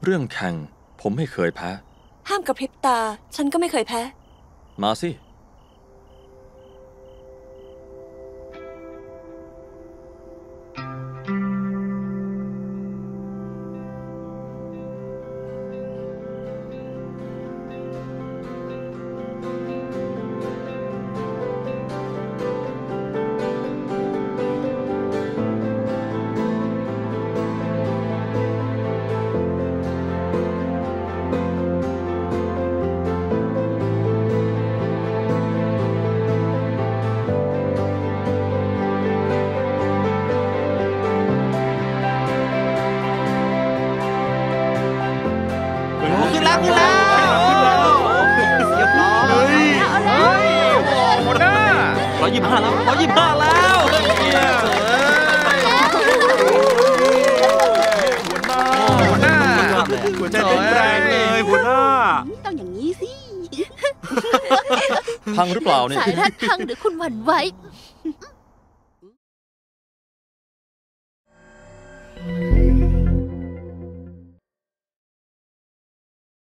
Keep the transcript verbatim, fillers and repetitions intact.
เรื่องแข่งผมไม่เคยแพ้ห้ามกระพริบตาฉันก็ไม่เคยแพ้มาสิขึ้นแล้วขึ้นแล้วเรียบร้อยเฮ้ยหมดหน้าร้อยยี่สิบห้าแล้วร้อยยี่สิบห้าแล้วหัวหน้าหัวหน้าหัวใจเต้นแรงเลยหัวหน้าต้องอย่างนี้สิพังหรือเปล่าเนี่ยสายรัดพังหรือคุณหวั่นไหว